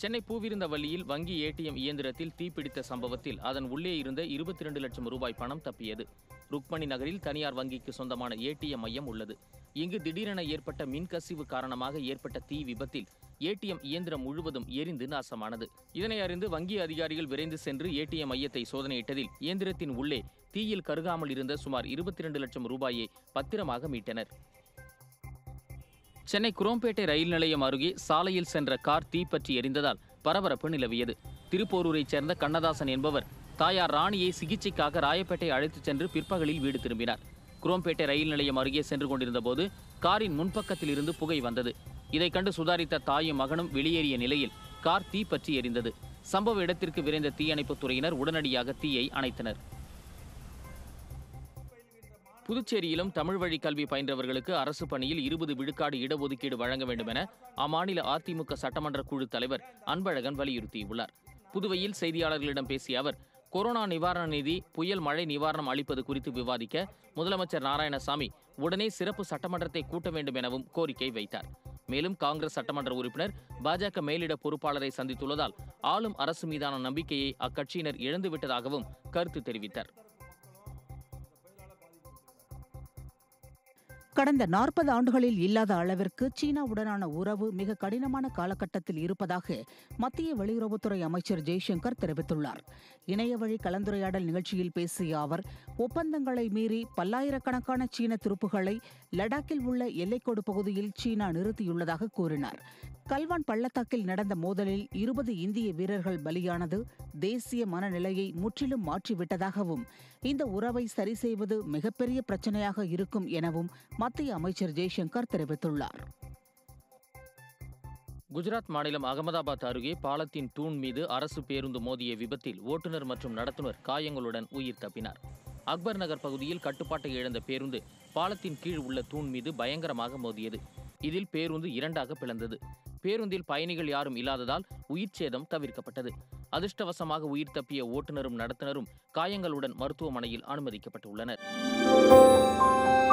சென்னை பூவிருந்தவல்லியில் வங்கி ஏடிஎம் இயந்திரத்தில் தீப்பிடித்த சம்பவத்தில் அதன் உள்ளே இருந்த 22 லட்சம் ரூபாய் பணம் தப்பியது. ருக்மணி நகரில் தனியார் வங்கிக்கு சொந்தமான ஏடிஎம் மையம் உள்ளது. இங்கு திடீரென ஏற்பட்ட மின்கசிவு காரணமாக ஏற்பட்ட தீ விபத்தில் ஏடிஎம் இயந்திரம் முழுவதும் எரிந்து நாசமானது. இதனை அறிந்து வங்கி அதிகாரிகள் விரைந்து சென்று ஏடிஎம் மையத்தை சோதனையிட்டதில் இயந்திரத்தின் உள்ளே தீயில் கருகாமல் இருந்த சுமார் 22 லட்சம் ரூபாயை பத்திரமாக மீட்டனர். சென்னை குரோம்பேட்டை ரயில் நிலையம் அருகே சாலையில் சென்ற கார் தீப்பற்றி எரிந்ததால் பரபரப்பு நிலவியது. திருப்போரூரைச் சேர்ந்த கண்ணதாசன் என்பவர் தாயார் ராணியை சிகிச்சைக்காக ராயப்பேட்டை அழைத்துச் சென்று பிற்பகலில் வீடு திரும்பினார். குரோம்பேட்டை ரயில் நிலையம் அருகே சென்று கொண்டிருந்த போது காரின் முன்பக்கத்தில் இருந்து புகை வந்தது. இதை கண்டு சுதாரித்த தாயும் மகனும் வெளியேறிய நிலையில் கார் தீப்பற்றி எரிந்தது. சம்பவ இடத்திற்கு விரைந்த தீயணைப்புத் துறையினர் உடனடியாக தீயை அணைத்தனர். புதுச்சேரியிலும் தமிழ் வழி கல்வி பயின்றவர்களுக்கு அரசு பணியில் 20 விழுக்காடு இடஒதுக்கீடு வழங்க வேண்டும் என அம்மாநில அதிமுக சட்டமன்ற குழு தலைவர் அன்பழகன் வலியுறுத்தியுள்ளார். புதுவையில் செய்தியாளர்களிடம் பேசிய அவர், கொரோனா நிவாரண நிதி, புயல் மழை நிவாரணம் அளிப்பது குறித்து விவாதிக்க முதலமைச்சர் நாராயணசாமி உடனே சிறப்பு சட்டமன்றத்தை கூட்ட வேண்டும் எனவும் கோரிக்கை வைத்தார். மேலும் காங்கிரஸ் சட்டமன்ற உறுப்பினர் பாஜக மேலிட பொறுப்பாளரை சந்தித்துள்ளதால் ஆளும் அரசு மீதான நம்பிக்கையை அக்கட்சியினர் இழந்துவிட்டதாகவும் கருத்து தெரிவித்தார். கடந்த 40 ஆண்டுகளில் இல்லாத அளவிற்கு சீனாவுடனான உறவு மிக கடினமான காலகட்டத்தில் இருப்பதாக மத்திய வெளியுறவுத்துறை அமைச்சர் ஜெய்சங்கர் தெரிவித்துள்ளார். இணையவழி கலந்துரையாடல் நிகழ்ச்சியில் பேசிய அவர், ஒப்பந்தங்களை மீறி பல்லாயிரக்கணக்கான சீன துருப்புகளை லடாக்கில் உள்ள எல்லைக்கோடு பகுதியில் சீனா நிறுத்தியுள்ளதாக கூறினார். கல்வான் பள்ளத்தாக்கில் நடந்த மோதலில் 20 இந்திய வீரர்கள் பலியானது தேசிய மனநிலையை முற்றிலும் மாற்றிவிட்டதாகவும், இந்த உறவை சரி செய்வது மிகப்பெரிய பிரச்சனையாக இருக்கும் எனவும் மத்திய அமைச்சர் ஜெய்சங்கர் தெரிவித்துள்ளார். குஜராத் மாநிலம் அகமதாபாத் அருகே பாலத்தின் தூண் மீது அரசு பேருந்து மோதிய விபத்தில் ஓட்டுநர் மற்றும் நடத்துனர் காயங்களுடன் உயிர் தப்பினார். அக்பர் நகர் பகுதியில் கட்டுப்பாட்டை இழந்த பேருந்து பாலத்தின் கீழ் உள்ள தூண் மீது பயங்கரமாக மோதியது. இதில் பேருந்து 2ஆக பிளந்தது. பேருந்தில் பயணிகள் யாரும் இல்லாததால் உயிர் சேதம் தவிர்க்கப்பட்டது. அதிர்ஷ்டவசமாக உயிர் தப்பிய ஓட்டுநரும் நடத்துனரும் காயங்களுடன் மருத்துவமனையில் அனுமதிக்கப்பட்டுள்ளனர்.